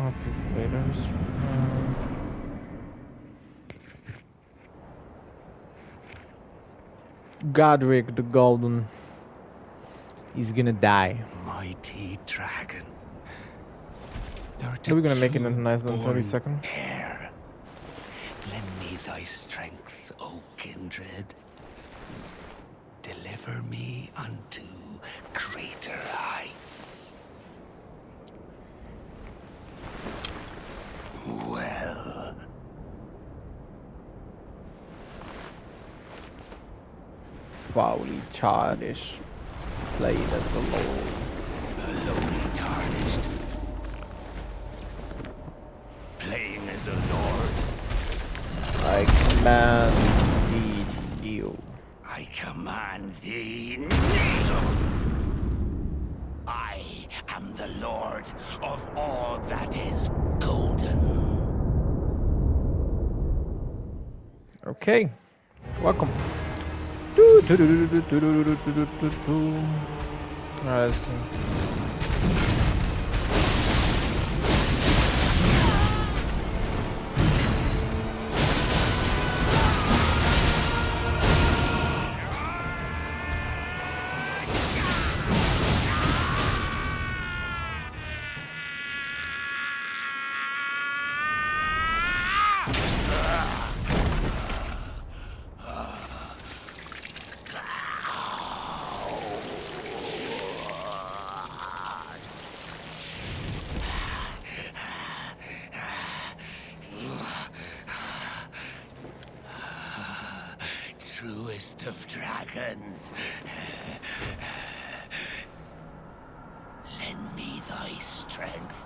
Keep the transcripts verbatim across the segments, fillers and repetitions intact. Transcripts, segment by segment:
Operators. Uh, Godrick the Golden. He's gonna die. Mighty dragon. Are we gonna make it in less than thirty seconds? Heir. Lend me thy strength, O kindred. Deliver me unto greater heights. Well. Foully childish. Played as the Lord. Lowly tarnished. Playing as a lord. I command thee, kneel. I command thee, kneel! I am the lord of all that is golden. Okay, welcome. Do, do, do, do, do, do, do, do, do, do, do. Alright, let's see. Truest of dragons. Lend me thy strength.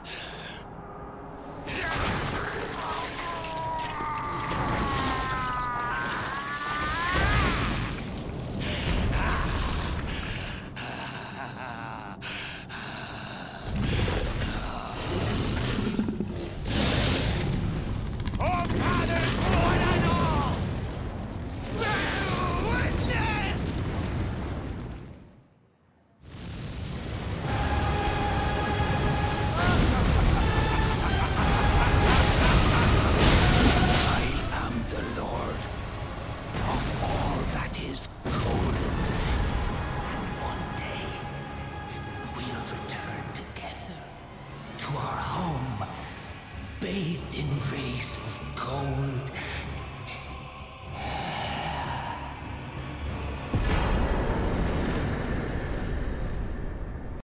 Bathed in rays of gold